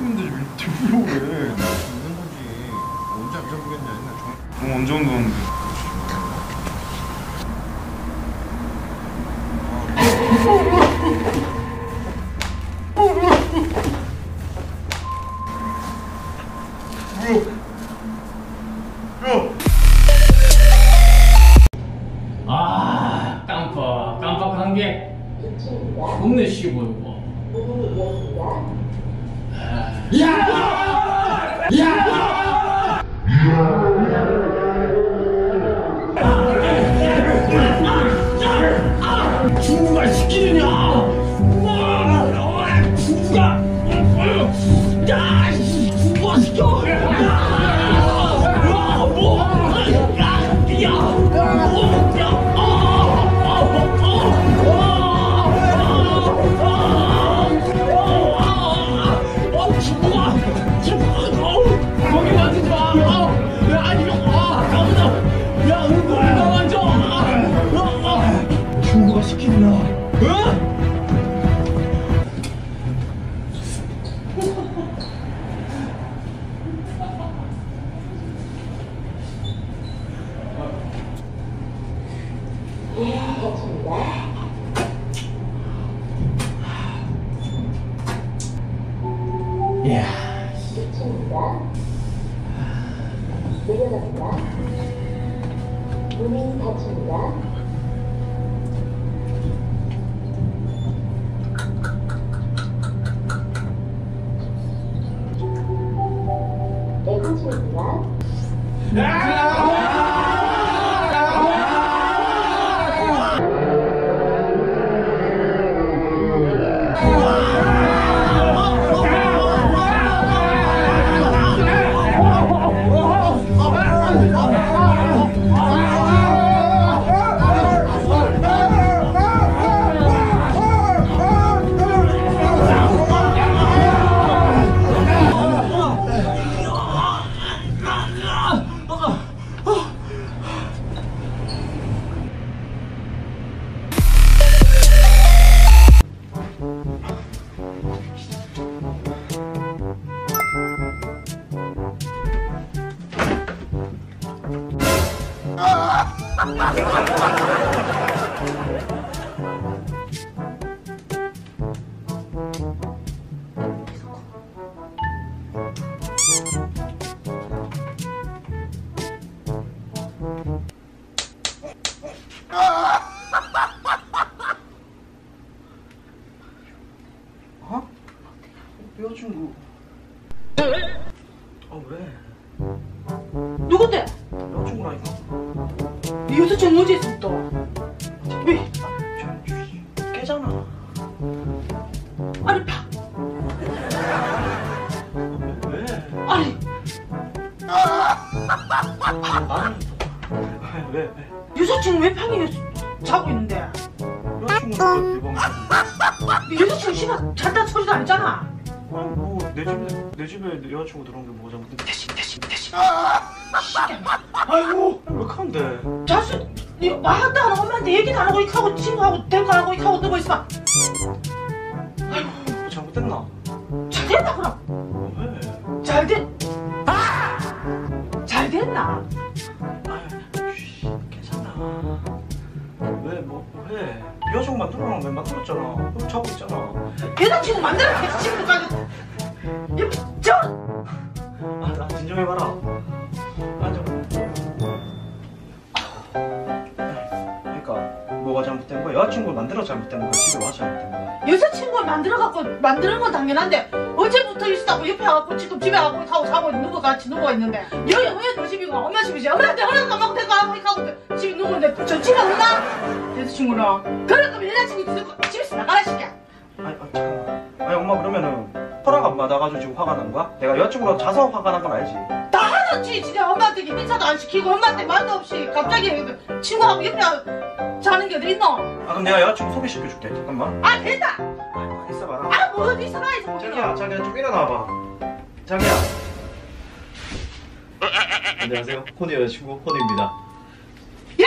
있는데 지금 물어보래. 있는 거지. 언제 안 잡으겠냐 했나. 언제 온다는데. 아, 깜빡한 게 겁내 쉬워 보이고. 야! 중국아 시키느냐? 중국아! 야! 중국아 시켜! 야, 내려갑니다. 문이 닫힙니다. 내려갑니다. 어? 여자친구. 왜? 누군데? 여자친구라니까. 네 여자친구 어디 있어 또? 왜? 깨잖아. 아니 파. 왜? 아니 왜? 여자친구 왜 방에 자고 있는데? 여자친구는 내 방에. 네 여자친구 시간 잔다 소리도 안 했잖아. 아니 내 집에 내 여자친구 들어온 게 뭐가 잘못됐지? 대신. 아이고 왜 카는데? 자수 네 왔다 하는 엄마한테 얘기도 안 하고 이렇게 하고 친구하고 대고 안 하고 이렇게 하고 누워 있어. 아이고 뭐 잘못됐나? 잘 됐나 그럼? 왜? 잘 됐나? 괜찮아. 왜? 여자친구 만들어놓은 왜 만들었잖아. 그럼 자고 있잖아. 여자친구 만들어 친구까지. 저. 나 진정해봐라. 그러니까 뭐가 잘못된 거야? 여자친구를 만들어 잘못된 거야? 집에 와서 잘못된 거야? 여자친구를 만드는 건 당연한데 어제부터 있었다고 옆에 와갖고 지금 집에 와갖고 하고 자고 있는 거 같이 누워 있는데 여기 왜 너 집이고 엄마 집이지? 엄마한테 허락도 안 받고 데리고 하고 이렇게 하고 집에 누워 있는데 저 집에 없나? 여자친구는 그래 그럼 여자친구 집에서 나가라 시켜. 잠깐만. 아니 엄마 그러면은 허락 안 받아가지고 지금 화가 난 거야? 내가 여자친구랑 자서 화가 난 건 알지? 다 하셨지 진짜 엄마한테 인사도 안 시키고 엄마한테 말도 없이 갑자기 친구하고 옆에 자는 게 어디 있노? 그럼 내가 여자친구 소개시켜줄게. 잠깐만. 됐다. 있어봐라. 뭐 어디 있어봐야지. 자기야 좀 일어나봐. 자기야. 안녕하세요. 호니 여자친구 호니입니다. 야!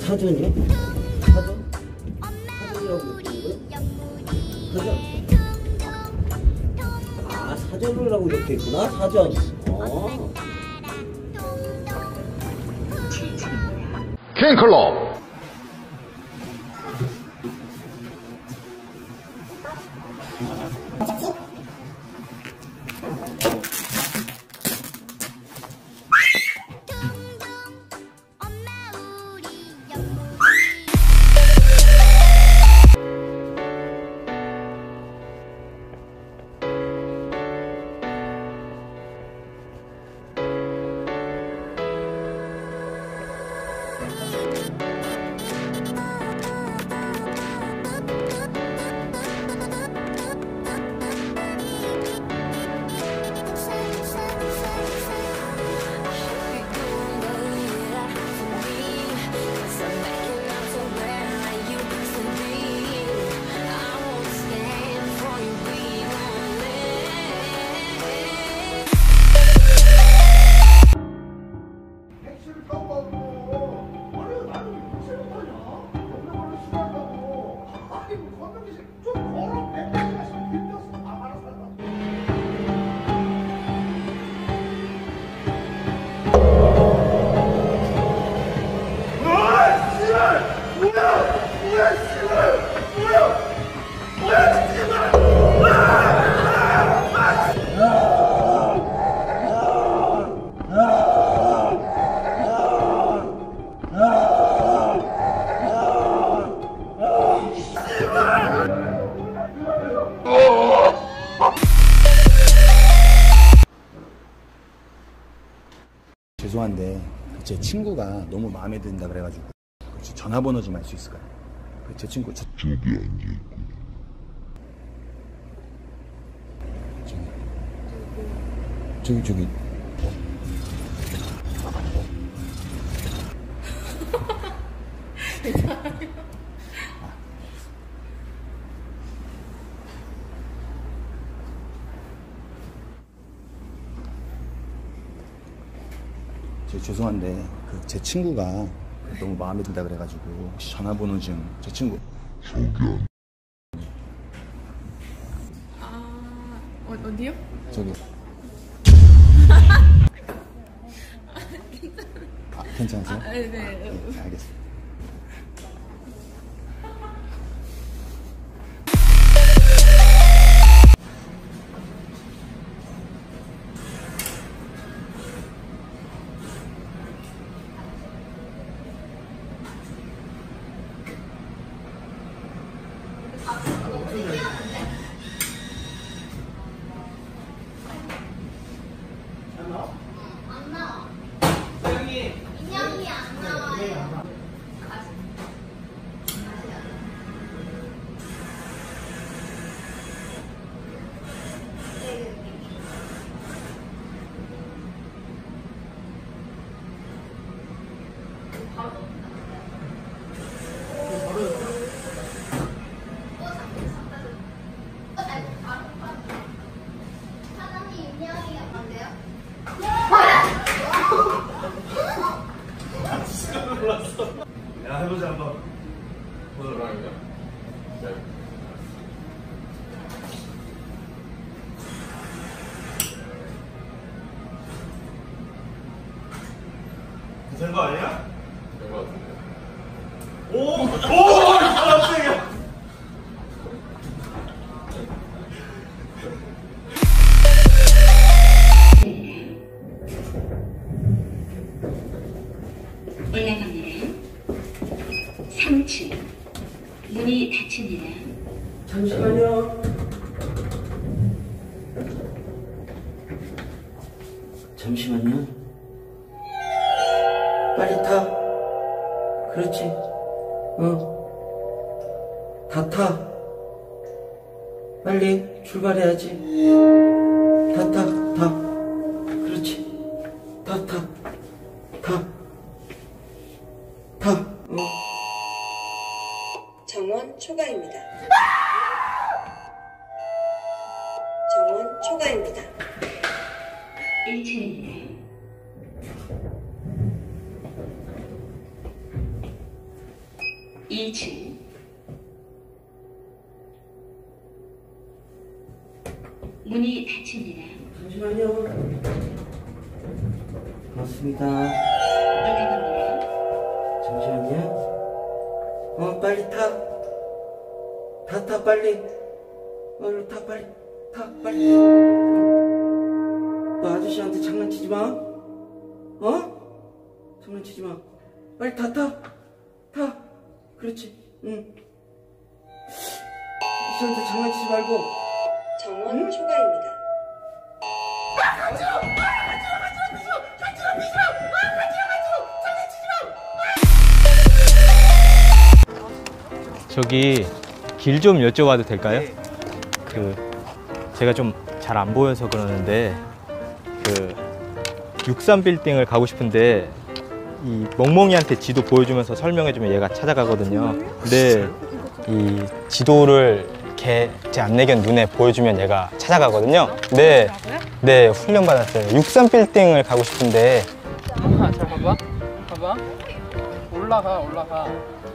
사전이요? 사전? 사전이라고 있는 거예요? 사전? 아, 사전이라고 이렇게 있구나, 사전. 킹클럽 죄송한데 제 친구가 너무 마음에 든다 그래가지고 혹시 전화번호 좀 알 수 있을까요? 제 친구 저기 앉아있고 저기 죄송한데 제 친구가 너무 마음에 든다 그래가지고 혹시 전화번호 좀 제 친구 어디요? 저기 괜찮으세요? 네. 네, 알겠습니다. 야, 해보자 한번. 된 거 아니야? 된 거 같은데. 오! 깜짝이야! 올라갑니다. 3층 문이 닫힙니다. 잠시만요. 잠시만요. 빨리 타. 그렇지. 다 타. 빨리 출발해야지. 다 타. 그렇지. 다 타. 정원 초과입니다. 정원 초과입니다. 1층입니다. 2층. 문이 닫힙니다. 잠시만요. 고맙습니다. 올라갑니다. 잠시만요. 빨리 타. 타, 빨리. 얼른 타, 빨리. 타, 빨리. 너 아저씨한테 장난치지 마. 장난치지 마. 빨리 타. 그렇지. 응. 아저씨한테 장난치지 말고. 정원 초과입니다. 저기 길 좀 여쭤봐도 될까요? 제가 좀 잘 안 보여서 그러는데 63빌딩을 가고 싶은데 이 멍멍이한테 지도 보여주면서 설명해주면 얘가 찾아가거든요. 근데 이 지도를 제 안내견 눈에 보여주면 얘가 찾아가거든요. 네, 네 훈련 받았어요. 63빌딩을 가고 싶은데. 잘 봐봐. 올라가.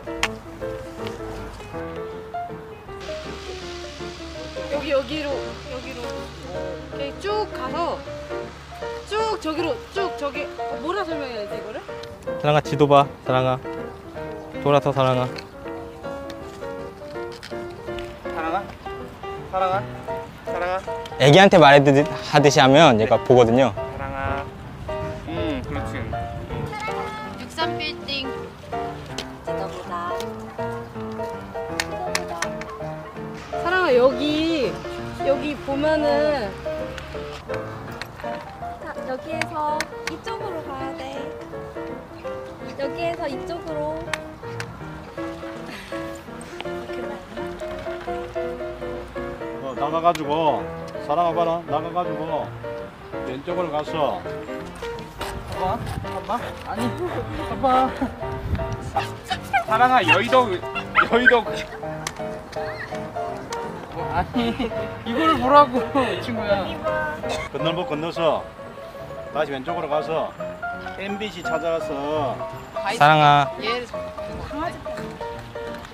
여기로 이렇게 쭉 가서 쭉 저기로 쭉 저기 뭐라 설명해야 되지 이거를? 사랑아 지도 봐. 사랑아 돌아서 사랑아. 애기한테 말하듯이 하면 얘가 보거든요. 사랑아. 그렇지. 63빌딩 사랑아 여기 보면은 여기에서 이쪽으로 가야 돼. 여기에서 이쪽으로. 나가가지고 사랑아 봐라. 나가가지고 왼쪽으로 가서 봐봐. 아니, 봐봐. 사랑아, 여의도. 아니, 이걸 보라고, 친구야. 건널목 건너서 다시 왼쪽으로 가서 MBC 찾아가서 사랑아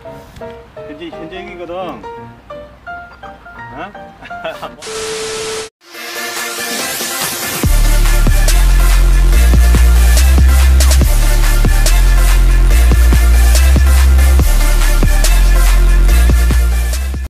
현재 여기거든. 어?